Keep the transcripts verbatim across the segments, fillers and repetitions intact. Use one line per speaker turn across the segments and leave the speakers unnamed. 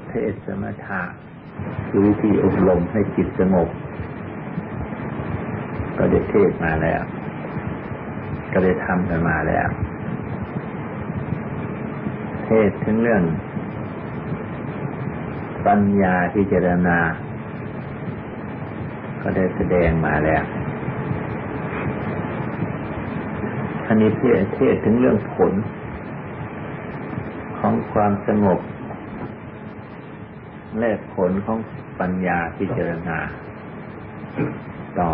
เทศสมถะคือวิธีอบรมให้จิตสงบก็ได้เทศมาแล้วก็ได้ทำกันมาแล้วเทศถึงเรื่องปัญญาพิจารณาก็ได้แสดงมาแล้วอันนี้เทศเทศถึงเรื่องผลของความสงบและผลของปัญญาพิจารณาต่อ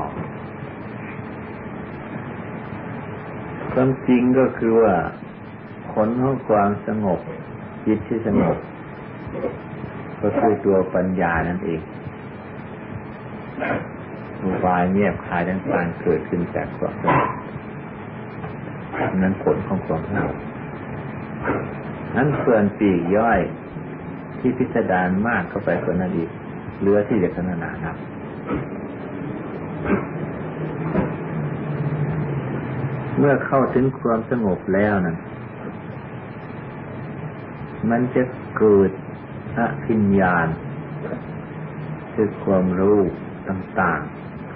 ความจริงก็คือว่าผลของความสงบจิตที่สงบก็คือตัวปัญญานั่นเองอุบายเงียบคายต่างๆเกิดขึ้นจากความสงบนั้นผลของความสงบนั้นเพื่อนปีกย่อยที่พิสดารมากเข้าไปกว่านั้นอีกเหลือที่จะขนาดนับเมื่อเข้าถึงความสงบแล้วนั้นมันจะเกิดอภิญญาณคือความรู้ต่าง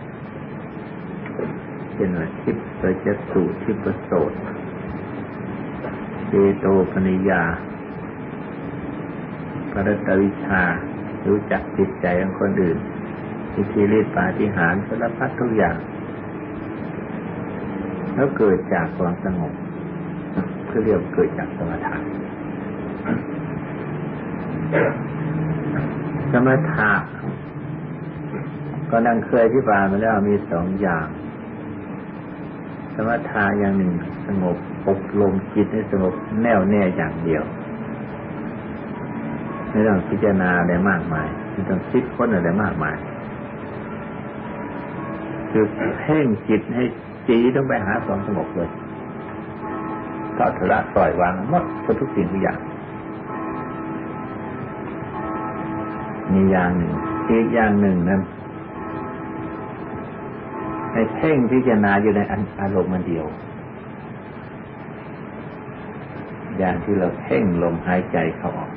ๆเช่นว่าทิพย์ประจักษุทิพย์ประโสตเจโตปนิยาปรัตตวิชชารู้จักจิตใจของคนอื่นอิทธิฤทธิปาฏิหาริย์สารพัดทุกอย่างแล้วเกิดจากความสงบคือเรียกเกิดจากสมถะสมถะก็ดังเคยที่บายมาแล้วมีสองอย่างสมถะอย่างหนึ่งสงบอบรมจิตให้สงบแน่วแน่อย่างเดียวไม่ต้องพิจารณาอะไรมากมายไม่ต้องคิดค้นอะไรมากมายคือเพ่งจิตให้จีต้องไปหาความสงบเลยก็ทละปล่อยวางหมดทุกสิ่งทุกอย่างมีอย่างหนึ่งอีกอย่างหนึ่งนั้นให้เพ่งพิจารณาอยู่ในอารมณ์มันเดียวอย่างที่เราเพ่งลมหายใจเข้าออก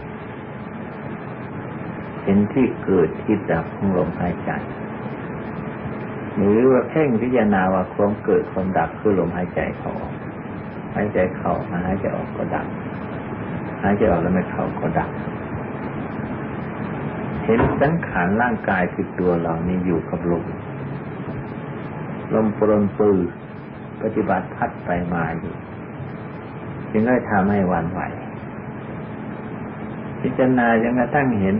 เห็นที่เกิดที่ดับของลมหายใจหรือว่าเพ่งพิจารณาว่าความเกิดความดับคือลมหายใจเข้าออกหายใจเข้าหายใจออกก็ดับหายใจออกแล้วไม่เข้าก็ดับเห็นสังขารร่างกายคือตัวเรานี่อยู่กับลมลมปรนปือปฏิบัติพัดไปมาอยู่จึงได้ทำให้หวั่นไหวพิจารณาจนกระทั่งเห็น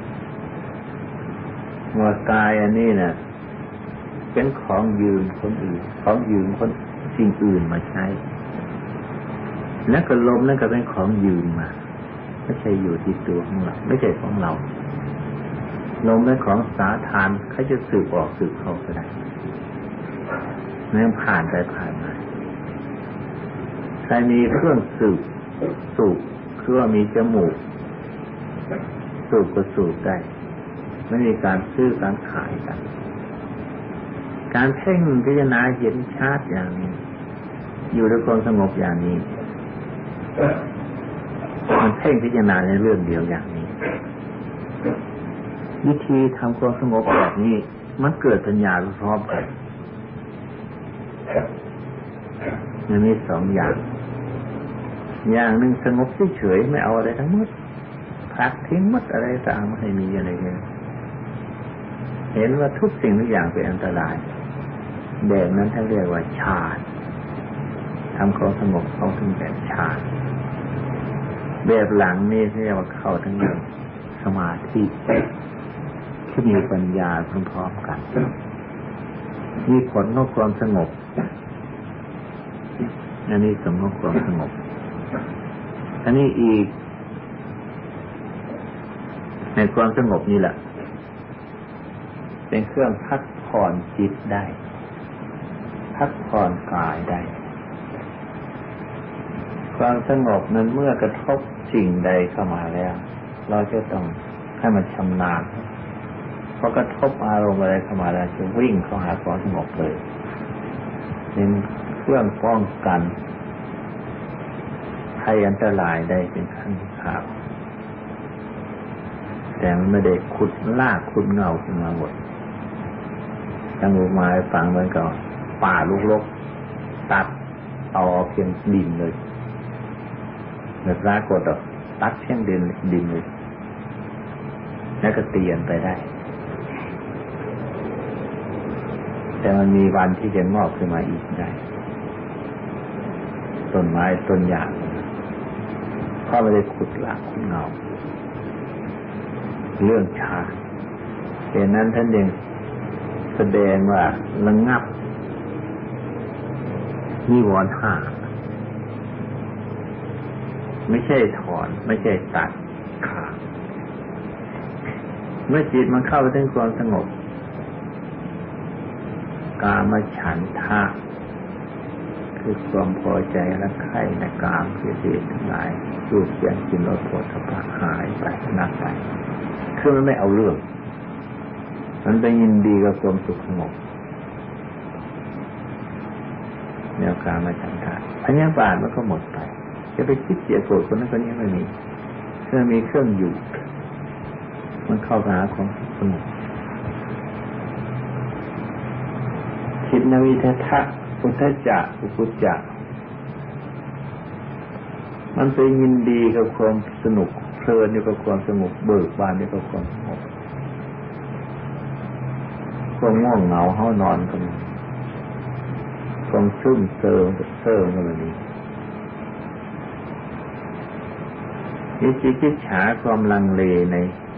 ว่ากายอันนี้น่ะเป็นของยืมคนอื่นของยืมคนสิ่งอื่นมาใช้แล้วก็ลมนั่นก็เป็นของยืมมาไม่ใช่อยู่ที่ตัวของเราไม่ใช่ของเราลมเป็นของสาธารเขาจะสืบออกสืบเข้าก็ได้แม้ผ่านไปผ่านมาใครมีเครื่องสืบสูบคือว่ามีจมูกสูบก็สูบได้ไม่มีการซื้อการขายกันการเพ่งพิจารณาเห็นชัดอย่างนี้อยู่ในความสงบอย่างนี้มันเพ่งพิจารณาในเรื่องเดียวอย่างนี้วิธีทำความสงบแบบนี้มันเกิดปัญญาพร้อมกันมันมีสองอย่างอย่างหนึ่งสงบเฉยๆไม่เอาอะไรทั้งหมดพักทิ้งหมดอะไรต่างไม่ให้มีอะไรเลยเห็นว่าทุกสิ่งทุกอย่างเป็นอันตรายแบบนั้นท่านเรียกว่าฌานทำความสงบเข้าถึงแบบฌานแบบหลังนี่เรียกว่าเข้าถึงแบบสมาธิที่มีปัญญาพร้อมๆกันมีผลของความสงบอันนี้สมของความสงบอันนี้อีกในความสงบนี่แหละเป็นเครื่องพักผ่อนจิตได้พักผ่อนกายได้ความสงบนั้นเมื่อกระทบสิ่งใดเข้ามาแล้วเราจะต้องให้มันชำนาญพอกระทบอารมณ์อะไรเข้ามาแล้วจะวิ่งเข้าหาความสงบเลยเป็นเครื่องป้องกันภัยอันตรายได้เป็นขั้นข่าวแต่มันไม่ได้ขุดลากขุดเงาขึ้นมาหมดทั้งลงมาฟังมันก็ป่าลุกลกตัดต่อเพียงดินเลยเนื้อปลากดอ่ะตัดเพียงดินดินเลยแล้วก็เตียนไปได้แต่มันมีวันที่จะงอกขึ้นมาอีกได้ต้นไม้ต้นหญ้าเพราะไม่ได้ขุดลากขุดเงาเรื่องชาดังนั้นท่านยังแสดงว่าระงับนิวรณ์ห้าไม่ใช่ถอนไม่ใช่ตัดขาดเมื่อจิตมันเข้าไปถึงความสงบกามฉันทะคือความพอใจและใคร่ในกามคือเหตุทั้งหลายรูปเสียงกลิ่นรสโผฏฐัพพะหายไปนักไปคือมันไม่เอาเรื่องมันไปยินดีกับความสุขสงบแนวกามฉันทะพยาบาทมันก็หมดไปจะไปคิดเสียโกรธคนนั้นคนนี้ไม่มีเพื่อมีเครื่องอยู่มันเข้าหาของสงบจิตนวิททะพุทธจักอุปุจจะมันไปยินดีกับความสนุกเพลินอยู่กับความสงบเบิกบานอยู่กับความสงบความง่วงเหงาเฮานอนกันความซึมเซิงเซิงกันแบบนี้วิจิกิจฉาความลังเลใน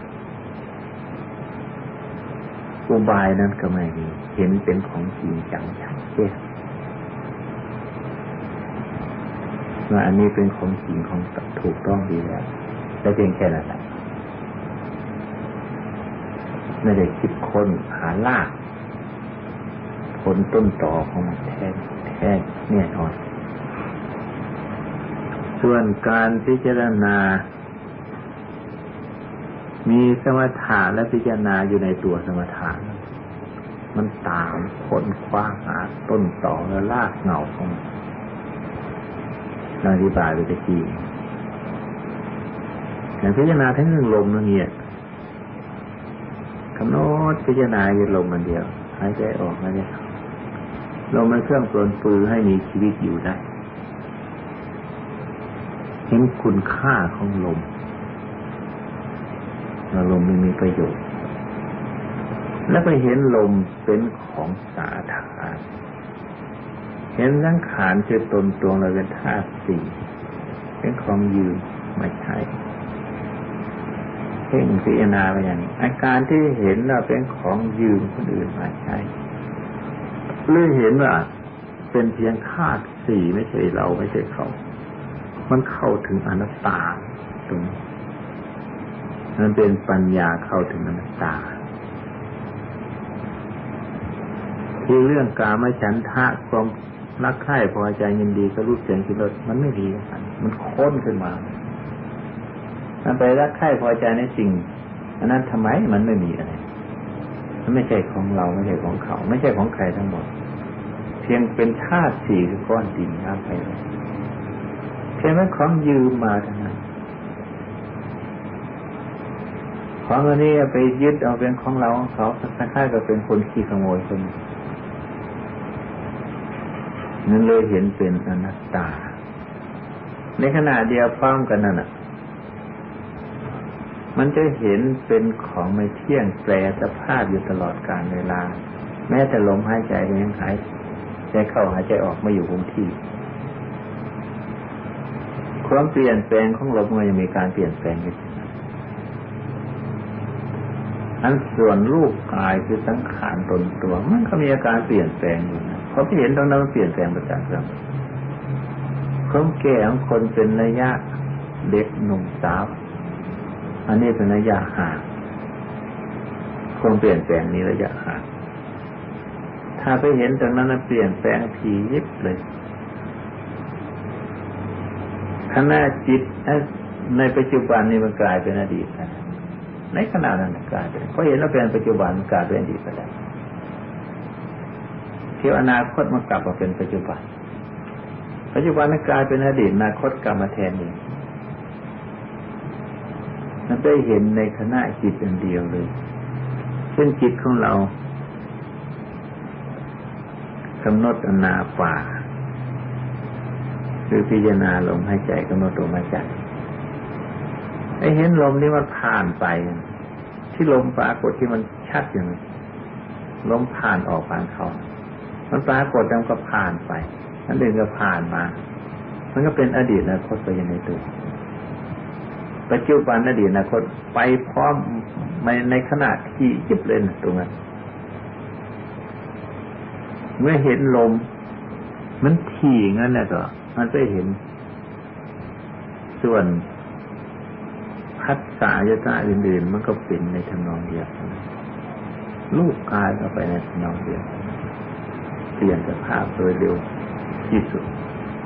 อุบายนั้นก็ไม่มีเห็นเป็นของจริงจังชัดเจนว่าอันนี้เป็นของจริงของถูกต้องดีแล้วแต่เพียงแค่นั้นแหละไม่ได้คิดค้นหาลากผลต้นตอของมันแท้แท้แน่นอนส่วนการพิจารณามีสมถะและพิจารณาอยู่ในตัวสมถะมันตามค้นคว้าหาต้นตอและรากเหง้าของมันอธิบายไปตะกี้อย่างพิจารณาทั้งเรื่องลมนั่นเนี่ยกำหนดพิจารณาอยู่ลมมันเดียวหายใจออกหายใจเข้าลมมันเครื่องปรนปลือให้มีชีวิตอยู่ได้เห็นคุณค่าของลมลมมันมีประโยชน์แล้วไปเห็นลมเป็นของสาธารณะเห็นสังขารคือตนตัวเราเป็นธาตุสี่เป็นของยืนไม่ใช่เพ่งพิจารณาไปอย่างนี้อาการที่เห็นเราเป็นของยืนคนอื่นไม่ใช่หรือเห็นว่าเป็นเพียงธาตุสี่ไม่ใช่เราไม่ใช่เขามันเข้าถึงอนัตตาตรงนี้มันเป็นปัญญาเข้าถึงอนัตตาที่เรื่องกามฉันทะความรักใคร่พอใจยินดีก็รูปเสียงกลิ่นรสมันไม่ดีมันค้นขึ้นมามันไปรักใคร่พอใจในสิ่งอันนั้นทำไมมันไม่มีอะไรมันไม่ใช่ของเราไม่ใช่ของเขาไม่ใช่ของใครทั้งหมดเพียงเป็นธาตุสี่คือก้อนดินน้ำไฟเพียงเป็นของยืมมาเท่านั้นของอันนี้ไปยึดเอาเป็นของเราของเขาคล้ายๆกับเป็นคนขี้ขโมยคนนั่นเลยเห็นเป็นอนัตตาในขณะเดียวพร้อมกันนั่นน่ะมันจะเห็นเป็นของไม่เที่ยงแปรสภาพอยู่ตลอดกาลเวลาแม้แต่ลมหายใจก็ยังหายใจเข้าหายใจออกไม่อยู่คงที่ความเปลี่ยนแปลงของลมมันยังมีการเปลี่ยนแปลงอยู่อันส่วนรูปกายคือสังขารตนตัวมันก็มีอาการเปลี่ยนแปลงอยู่นะเพราะที่เห็นตรงนั้นมันเปลี่ยนแปลงประจักษ์แล้วความแก่ของคนเป็นระยะเด็กหนุ่มสาวอันนี้เป็นระยะห่างความเปลี่ยนแปลงนี้ระยะห่างถ้าไปเห็นตรงนั้นมันเปลี่ยนแปลงทียิบเลยขณะจิตในปัจจุบันนี้มันกลายเป็นอดีตแล้วในขณะนั้นกลายเป็นเพราะเห็นแล้วเป็นปัจจุบันกลายเป็นอดีตไปแล้วเที่ยวอนาคตมันกลับมาเป็นปัจจุบันปัจจุบันนั้นกลายเป็นอดีตอนาคตกลับมาแทนเองมันได้เห็นในขณะจิตอันเดียวเลยเช่นจิตของเรากำหนดอนาปาคือพิจารณาลมหายใจกำหนดลมหายใจไอ้เห็นลมนี่มันผ่านไปที่ลมปรากฏที่มันชัดอย่างนี้ลมผ่านออกผ่านเข้ามันปรากฏแล้วก็ผ่านไปนั่นเองก็ผ่านมามันก็เป็นอดีตอนาคตไปในตัวปัจจุบันอดีตอนาคตไปพร้อมในขณะที่จิบเล่นตรงนั้นเมื่อเห็นลมมันถี่งั้นแหละก็มันไปเห็นส่วนพัฒสายตาอื่นๆมันก็เป็นในทำนองเดียวกันลูกกายเข้าไปในทำนองเดียวกันเปลี่ยนสภาพโดยเร็วที่สุด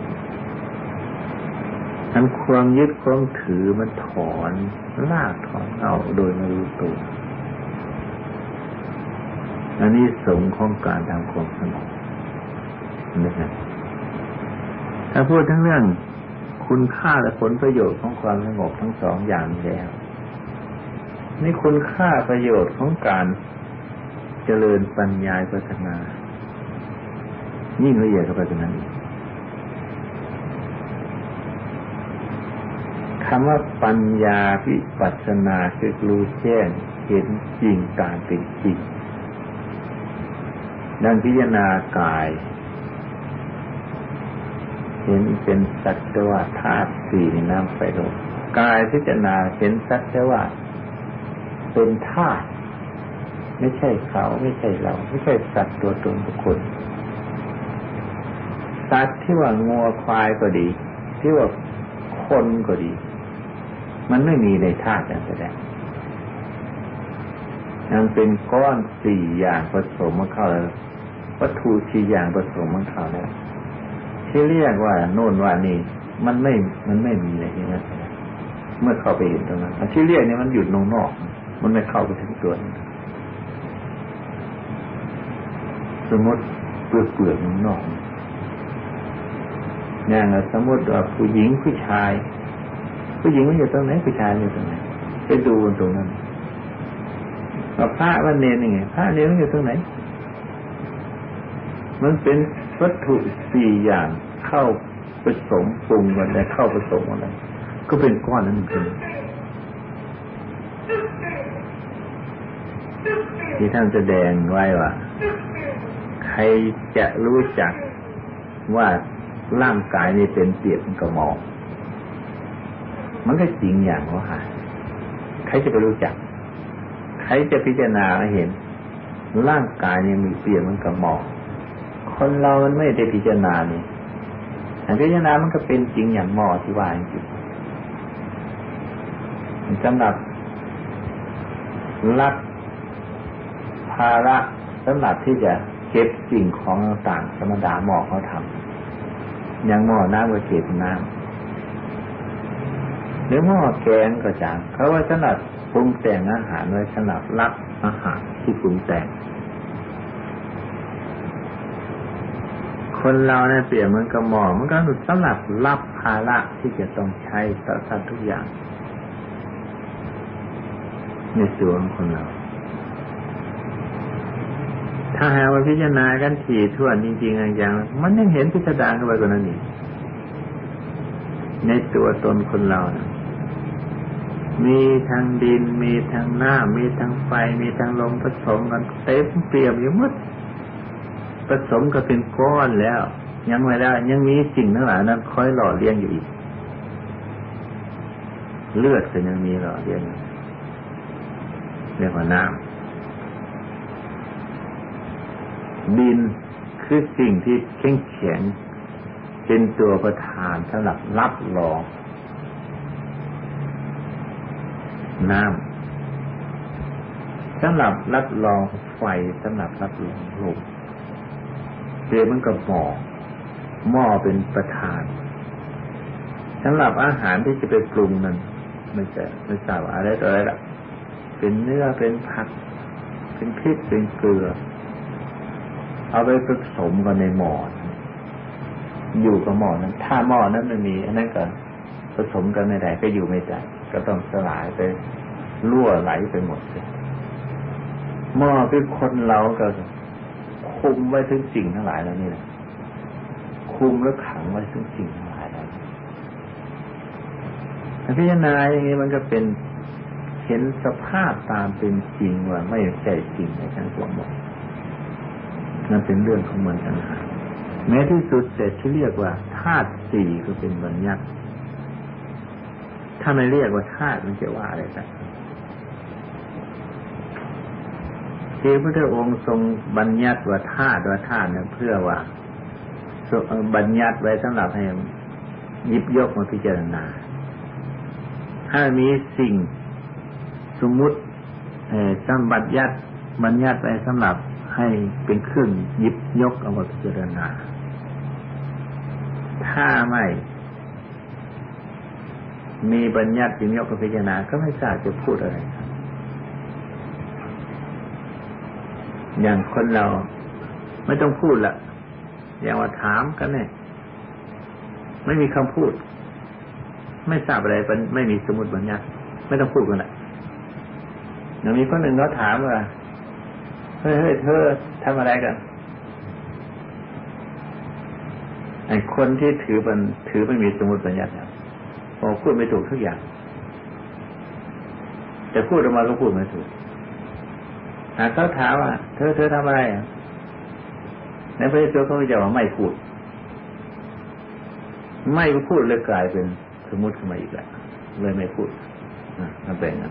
ทั้งความยึดความถือมันถอนลากถอนเอาโดยไม่รู้ตัวอันนี้สงของการทำความสงบนะครับถ้าพูดทั้งเรื่องคุณค่าและผลประโยชน์ของความสงบทั้งสองอย่างนี้แล้วนี่คุณค่าประโยชน์ของการเจริญปัญญาพัฒนายิ่งละเอียดเข้าไปกว่านั้นอีกคำว่าปัญญาวิปัสสนาคือรู้แจ้งเห็นจริงตามเป็นจริงดังพิจารณากายเห็นเป็นสัจจะว่าธาตุสี่ในน้ำไฟลมกายพิจารณาเห็นสัจจะว่าเป็นธาตุไม่ใช่เขาไม่ใช่เราไม่ใช่สัตว์ตัวตนบุคคลสัตว์ที่ว่างัวควายก็ดีที่ว่าคนก็ดีมันไม่มีในธาตุอย่างแสดงยังเป็นก้อนสี่อย่างผสมมาเข้าแล้ววัตถุสี่อย่างผสมมาเข้าแล้วที่เรียกว่าโน่นว่านี่มันไม่มันไม่มีอะไรที่นั่นเมื่อเข้าไปเห็นตรงนั้นที่เรียกเนี่ยมันอยู่นอกนอกมันไม่เข้าไปถึงตัวสมมติเปลือกเปลือกนอกอย่างสมมติว่าผู้หญิงผู้ชายผู้หญิงมันอยู่ตรงไหนผู้ชายอยู่ตรงไหนไปดูตรงนั้นว่าพระวันเนรยังไงพระเนรมันอยู่ตรงไหนมันเป็นวัตถุสี่อย่างเข้าผสมปรุงกันได้เข้าผสมกันได้ก็เป็นก้อนนั้นเหมือนกันที่ท่านแสดงไว้ว่าใครจะรู้จักว่าร่างกายนี้เป็นเปรียบกับหมอกมันก็จริงอย่างว่าหาใครจะไปรู้จักใครจะพิจารณาเห็นร่างกายนี้มีเปรียบมันกับหมอกคนเรามันไม่ได้พิจารณานี่แต่พิจารณามันก็เป็นจริงอย่างหมอที่ว่าจริงสำหรับรับภาระสำหรับที่จะเก็บสิ่งของต่างๆธรรมดาหมอเขาทำอย่างหม้อน้ำก็เก็บน้ำหรือหม้อแกงก็จางเขาว่าสำหรับปรุงแต่งอาหารไว้สำหรับรับอาหารที่ปรุงแต่งคนเราเนี่ยเปรียบเหมือนกับหม้อมันก็สำหรับรับภาระที่จะต้องใช้ต่อสัตว์ทุกอย่างในตัวของคนเราถ้าหากว่าพิจารณากันถี่ถ้วนจริงๆอย่างมันยังเห็นพิสดารเข้าไปกว่านั้นอีกในตัวตนคนเรานะมีทั้งดินมีทั้งน้ำมีทั้งไฟมีทั้งลมผสมกันเต็มเปี่ยมอยู่หมดผสมก็เป็นก้อนแล้วยังไม่ได้ยังมีสิ่งทั้งหลายนั้นคอยหล่อเลี้ยงอยู่อีกเลือดก็ยังมีหล่อเลี้ยงเรียกว่าน้ำดินคือสิ่งที่แข็งแข็งเป็นตัวประธานสำหรับรับรองน้ำสำหรับรับรองไฟสำหรับรับรองลมเดี๋ยวมันก็หม้อหม้อเป็นประธานสำหรับอาหารที่จะไปปรุงนั้นไม่ใช่ไม่ทราบอะไรต่ออะไรล่ะเป็นเนื้อเป็นผักเป็นพริกเป็นเกลือเอาไปผสมกันในหม้ออยู่กับหม้อนั้นถ้าหม้อนั้นไม่มีอันนั้นก็ผสมกันไม่ได้ก็อยู่ไม่ได้ก็ต้องสลายไปรั่วไหลไปหมดเลยเมื่อเป็นคนเราก็คุมไว้ถึงสิ่งทั้งหลายแล้วนี่แหละคุมและขังไว้ถึงสิ่งทั้งหลายแล้วพิจารณาอย่างนี้มันก็เป็นเห็นสภาพตามเป็นจริงว่าไม่ใช่จริงในทั้งหมดนั่นเป็นเรื่องของมันต่างหากแม้ที่สุดเสร็จที่เรียกว่าธาตุสี่ก็เป็นบัญญัติถ้าไม่เรียกว่าธาตุมันจะว่าอะไรกันที่พระพุทธองค์ทรงบัญญัติว่าธาตุว่าธาตุเนี่ยเพื่อว่าบัญญัติไว้สำหรับให้หยิบยกมาพิจารณาถ้ามีสิ่งสมมุติสมบัติยัดบัญญัติไว้สำหรับให้เป็นเครื่องหยิบยกเอามาพิจารณาถ้าไม่มีบัญญัติหยิบยกมาพิจารณาก็ไม่ทราบจะพูดอะไรอย่างคนเราไม่ต้องพูดละอย่างว่าถามกันเนี่ยไม่มีคำพูดไม่ทราบอะไรไม่มีสมมุติบัญญัติไม่ต้องพูดกันแหละอย่างมีคนหนึ่งเขาถามว่าเฮ้ยเฮ้ยเธอทำอะไรกันไอ้คนที่ถือมันถือไม่มีสมมุติบัญญัติพอพูดไม่ถูกทุกอย่างแต่พูดออกมาก็พูดไม่ถูกหากเขาถามว่าเธอเธอทำอะไรในพระเจ้าเขาจะว่าไม่พูดไม่พูดเลยกลายเป็นสมมุติขึ้นมาอีกแล้วเลยไม่พูดนั่นเป็นงั้น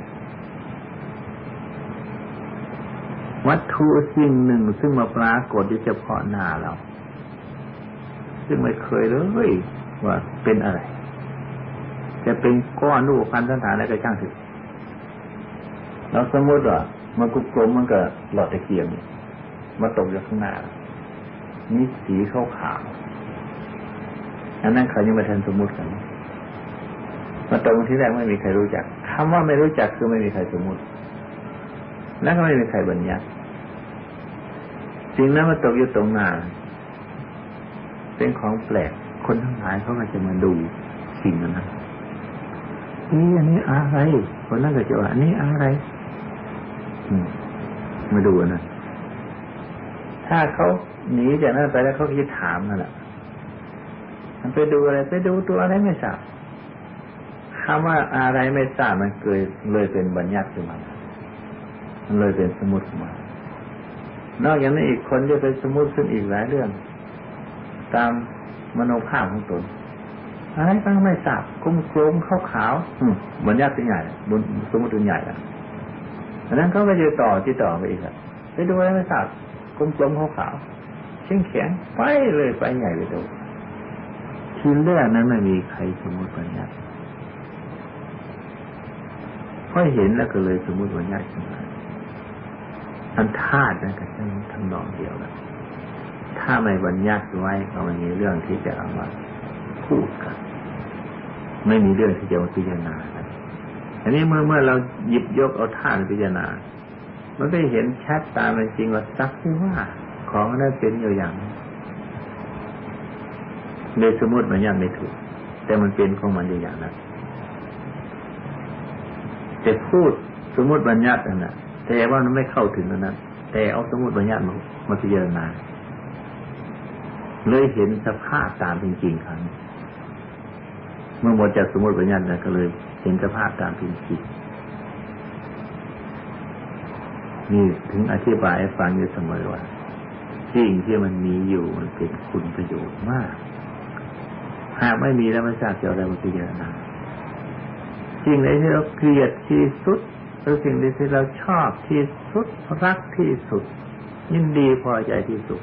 วัตถุสิ่งหนึ่งซึ่งมาปรากฏที่เฉพาะหน้าเราซึ่งไม่เคยเลยว่าเป็นอะไรจะเป็นก้อนรูปพันธสันฐานอะไรก็ช่างเถอะเราสมมติว่ามันกลมๆมันก็หลอดตะเกียงมาตกอยู่ข้างหน้านี่สีขาวๆอันนั้นเขายังไม่ทันสมมติกันมาตกที่แรกไม่มีใครรู้จักคำว่าไม่รู้จักคือไม่มีใครสมมติแล้วก็ไม่มีใครบัญญัติสิ่งนั้นมาตกอยู่ตรงหน้าเป็นของแปลกคนทั้งหลายเขาก็จะมาดูสิ่งนั้นนี่อันนี้อะไรคนนั้นก็จะว่าอันนี้อะไรมาดูนะถ้าเขาหนีจากนั้นไปแล้วเขาจะถามนั่นแหละมันไปดูอะไรไปดูตัวอะไรไม่ทราบคำว่าอะไรไม่ทราบมันเกิดเลยเป็นบัญญัติขึ้นมามันเลยเป็นสมมุติขึ้นมานอกจากนั้นอีกคนจะเป็นสมมุติขึ้นอีกหลายเรื่องตามมโนภาพของตนอะไรก็ไม่ทราบกลมๆขาวๆบัญญัติใหญ่บนสมมุติใหญ่อะอันนั้นเขาก็จะต่อที่ต่อไปอีกครับไปดูอะไรไม่ทราบกลมๆขาวๆเช่นแข็งไปเลยไปใหญ่ไปดูทีแรกนั้นไม่มีใครสมมุติบัญญัติพอเห็นแล้วก็เลยสมมุติบัญญัติขึ้นมาอันธาตุนั่นก็ใช่ทำนองเดียวกันถ้าไม่บัญญัติไว้ก็ไม่มีเรื่องที่จะเอามาพูดกันไม่มีเรื่องที่จะมาพิจารณาอันนี้เมื่อเมื่อเราหยิบยกเอาธาตุพิจารณามันก็เห็นชัดตามเป็นจริงว่าสักที่ว่าของนั้นเป็นอยู่อย่างในสมมติมันยังไม่ถูกแต่มันเป็นของมันอยู่อย่างนั้นแต่พูดสมมติบัญญัตินั่นน่ะแต่ว่ามันไม่เข้าถึงนั้นแต่เอาสมมติบัญญัติมามาพิจารณาเลยเห็นสภาพตามเป็นจริงครั้งเมื่อหมดจากสมมติบัญญัตินั้นก็เลยเห็นสภาพตามเป็นจริงนี่ถึงอธิบายให้ฟังอยู่เสมอว่าสิ่งที่มันมีอยู่มันเป็นคุณประโยชน์มากหากไม่มีแล้วไม่ทราบจะเอาอะไรมาพิจารณาสิ่งไหนที่เราเกลียดที่สุดหรือสิ่งใดที่เราชอบที่สุดรักที่สุดยินดีพอใจที่สุด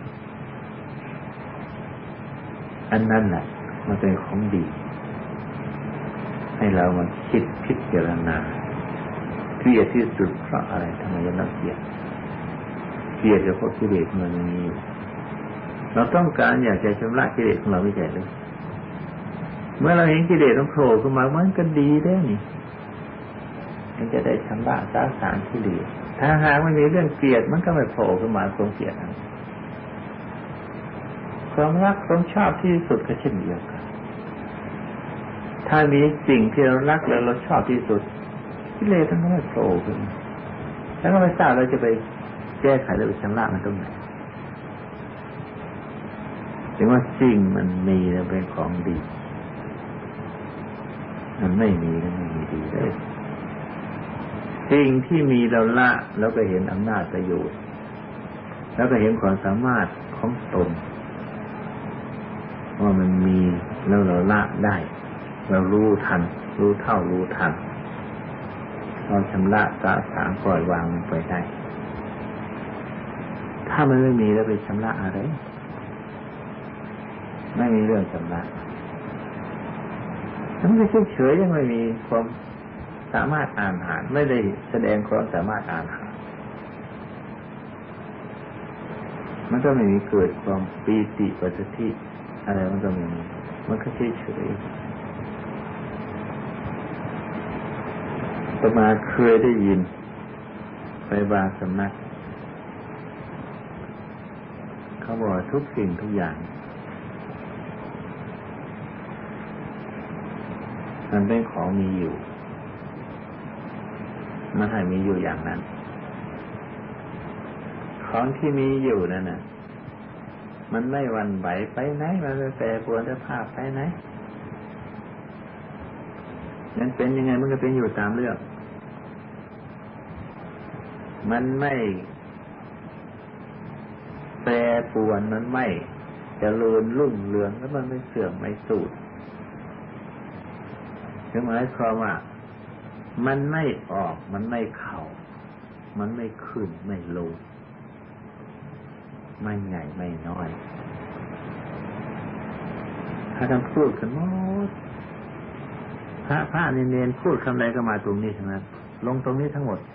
อันนั้นแหละมันเป็นของดีให้เรามาคิดพิจารณาเกลียดที่สุดเพราะอะไรทำไมยังเกลียดเกลียดเพราะกิเลสมันมีอยู่เราต้องการอยากจะชำระกิเลสของเราไม่ใช่หรือเมื่อเราเห็นกิเลสมันโผล่ขึ้นมามันก็ดีได้นี่มันจะได้ชำระสาสางกิเลสถ้าหากไม่มีเรื่องเกลียดมันก็ไม่โผล่ขึ้นมาตรงเกลียดความรักความชอบที่สุดก็เช่นเดียวกันถ้ามีสิ่งที่เรารักแล้วเราชอบที่สุดกิเลสทั้งนั้นโผล่ขึ้นแล้วก็ไม่ทราบเราจะไปแก้ไขหรือไปชำระมันตรงไหนถึงว่าสิ่งมันมีแล้วเป็นของดีมันไม่มีแล้วไม่มีดีเลยสิ่งที่มีเราละแล้วก็เห็นอำนาจประโยชน์แล้วก็เห็นความสามารถของตนว่ามันมีแล้วเราละได้เรารู้ทันรู้เท่ารู้ทันเราชำระสะสางปล่อยวางมันไปได้ถ้ามันไม่มีแล้วไปชำระอะไรไม่มีเรื่องชำระมันไม่เฉยๆยังไม่มีความสามารถอ่านหาไม่ได้แสดงความสามารถอ่านหามันก็ไม่มีเกิดความปีติปัสสติอะไรมันก็ไม่มีมันก็เฉยๆประมาณเคยได้ยินไปบางสำนักเขาบอกทุกสิ่งทุกอย่างมันเป็นของมีอยู่มันให้มีอยู่อย่างนั้นของที่มีอยู่นั่นน่ะมันไม่หวั่นไหวไปไหนมันไม่แปรปรวนสภาพไปไหนมันเป็นยังไงมันก็เป็นอยู่ตามเรื่องมันไม่แปรปรวนมันไม่เจริญรุ่งเรืองแล้วมันไม่เสื่อมไม่สูญคือหมายความว่ามันไม่ออกมันไม่เข้ามันไม่ขึ้นไม่ลงไม่ใหญ่ไม่น้อยถ้าท่านพูดกันหมดพระพระเนรพูดคำใดก็มาตรงนี้ทั้งนั้นลงตรงนี้ทั้งหมด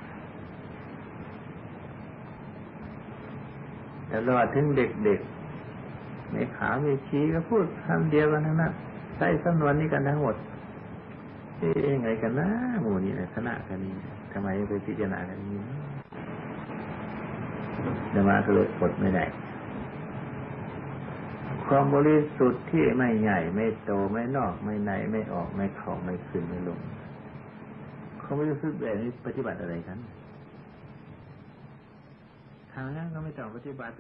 แต่ตลอดถึงเด็กๆในขาไม่ชี้ก็พูดคำเดียวกันทั้งนั้นใช้สำนวนนี้กันทั้งหมดเอ๊ะยังไงกันนะหมู่นี้คณะกันนี้ทำไมไปพิจารณากันนี้เดี๋ยวมาก็เลยอดไม่ได้ความบริสุทธิ์ที่ไม่ใหญ่ไม่โตไม่นอกไม่ในไม่ออกไม่เข้าไม่ขึ้นไม่ลงเขาไม่รู้สึกแบบนี้ปฏิบัติอะไรกันทางนั้นก็ไม่ต้องปฏิบัติ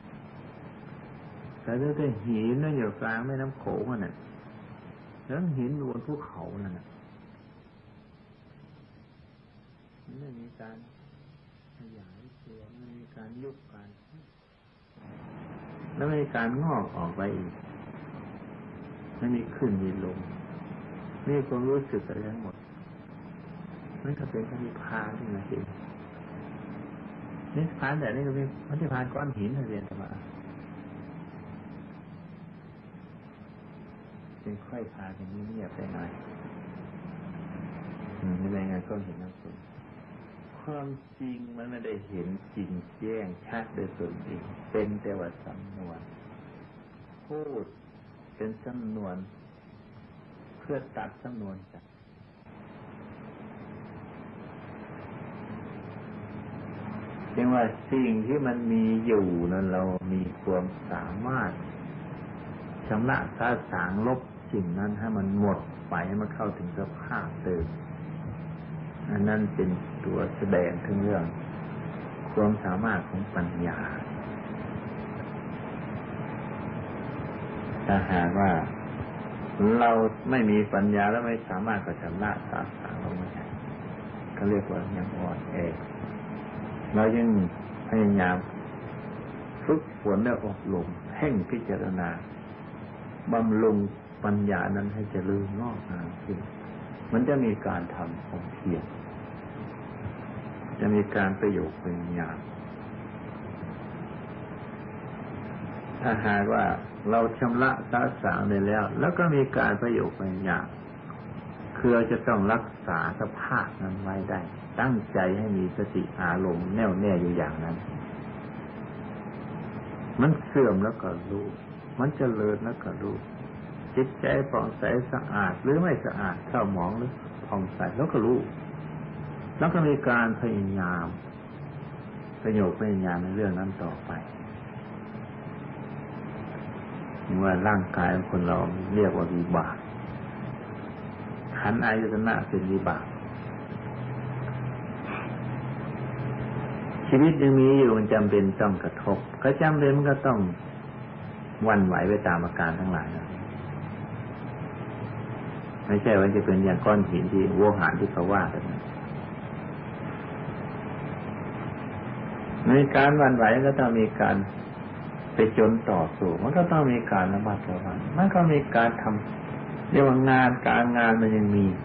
แต่ถ้าหินนั่นอยู่กลางแม่น้ำโขงน่ะแล้วหินบนภูเขานั่นน่ะไม่มีการขยายตัวไม่มีการยุบการแล้วไม่มีการงอกออกไปอีกไม่มีขึ้นมีลงนี่ความรู้สึกอะไรทั้งหมดนั่นก็เป็นพระนิพพานที่มาเห็นนิพพานแต่นี่ก็เป็นพระนิพพานก้อนหินเรียนธรรมะเป็นค่อยพากันเงียบไปหน่อยไม่ได้ไงก็เห็นนะคุณความจริงมันไม่ได้เห็นจริงแจ้งชัดโดยตนเองเป็นแต่ว่าสำนวนพูดเป็นสำนวนเพื่อตัดสำนวนจากเรียกว่าสิ่งที่มันมีอยู่นั้นเรามีความสามารถชำระสาสางลบสิ่งนั้นให้มันหมดไปให้มันเข้าถึงสภาพเดิมอันนั้นเป็นตัวแสดงถึงเรื่องความสามารถของปัญญาถ้าหากว่าเราไม่มีปัญญาแล้วไม่สามารถจะชำระสาสางลงมาได้ก็เรียกว่ายังอ่อนแอเรายังพยายามฝึกฝนและอบรมเพ่งพิจารณาบำรุงปัญญานั้นให้เจริญงอกงามขึ้นมันจะมีการทำความเพียรจะมีการประโยชน์เป็นญาณถ้าหากว่าเราชำระสาสางได้แล้วแล้วก็มีการประโยชน์เป็นญาณคือจะต้องรักษาสภาพนั้นไว้ได้ตั้งใจให้มีสติอารมณ์แน่วแน่อยู่อย่างนั้นมันเสื่อมแล้วก็รู้มันเจริญแล้วก็รู้จิตใจผ่องใสสะอาดหรือไม่สะอาดเศร้าหมองหรือผ่องใสแล้วก็รู้แล้วก็มีการพยายามประโยชน์พยายามในเรื่องนั้นต่อไปว่าร่างกายของคนเราเรียกว่าวิบากขันธ์อายตนะเป็นวิบากชีวิตยังมีอยู่มันจำเป็นต้องกระทบก็จำเป็นมันก็ต้องหวั่นไหวไปตามอาการทั้งหลายนะไม่ใช่ว่าจะเป็นอย่างก้อนหินที่โวหารที่เขาว่ากันในการหวั่นไหวก็ต้องมีการไปจนต่อสู้มันก็ต้องมีการระมัดระวังมันก็มีการทำเรียกว่างานการงานมันยังมี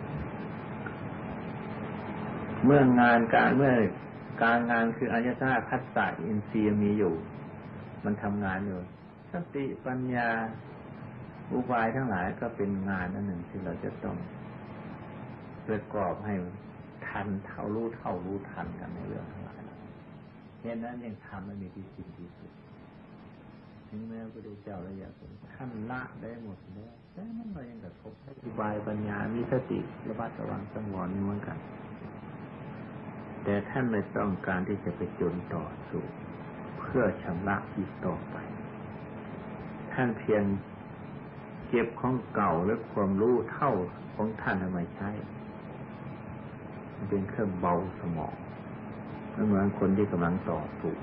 เมื่องานการเมื่อการงานคืออายตนะทัสสะอินทรีย์มีอยู่มันทำงานอยู่สติปัญญาอุบายทั้งหลายก็เป็นงานอันหนึ่งที่เราจะต้องประกอบให้ทันเท่ารู้เท่ารู้ทันกันในเรื่องทั้งหลายเพราะนั้นยังทำไม่มีที่สิ้นที่สุดถึงแม้พระพุทธเจ้าระยะสุดท่านละได้หมดแล้วแต่มันก็ยังกระทบอุบายปัญญามีสติระมัดระวังสังวรนี่เหมือนกันแต่ท่านไม่ต้องการที่จะไปจนต่อสู้เพื่อชำระอีกต่อไปท่านเพียงเก็บของเก่าและความรู้เท่าของท่านเอามาใช้มันเป็นเครื่องเบาสมองเหมือนคนที่กำลังต่อสู้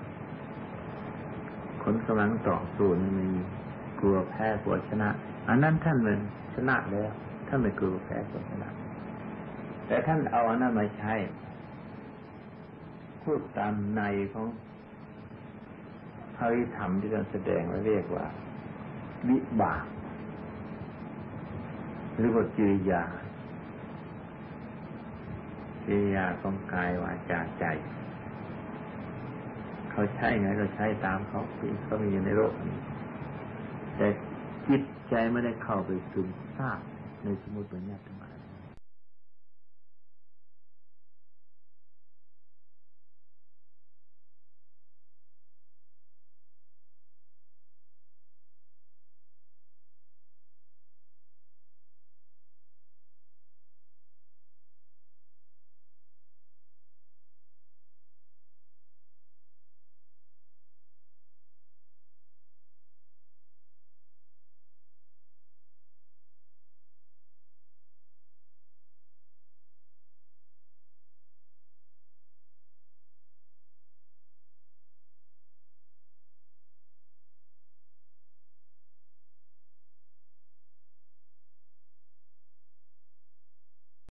คนกำลังต่อสู้นี่มีกลัวแพ้กลัวชนะอันนั้นท่านมันชนะแล้วท่านไม่กลัวแพ้กลัวชนะแต่ท่านเอาอันนั้นมาใช้พูดตามในของพระธรรมที่ท่านแสดงไว้เรียกว่าวิบากหรือว่ากิริยากิริยาของกายวาจาใจเขาใช้ไงเราใช้ตามเขาที่เขามีอยู่ในโลกนี้แต่จิตใจไม่ได้เข้าไปซึมซาบในสมุติปัญญาทั้ง